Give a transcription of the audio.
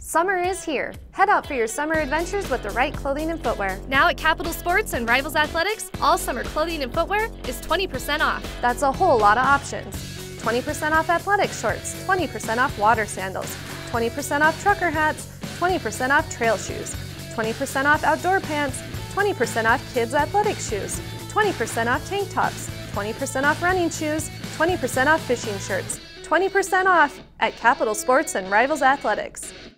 Summer is here. Head out for your summer adventures with the right clothing and footwear. Now at Capital Sports and Rivals Athletics, all summer clothing and footwear is 20% off. That's a whole lot of options. 20% off athletic shorts, 20% off water sandals, 20% off trucker hats, 20% off trail shoes, 20% off outdoor pants, 20% off kids athletic shoes, 20% off tank tops, 20% off running shoes, 20% off fishing shirts, 20% off at Capital Sports and Rivals Athletics.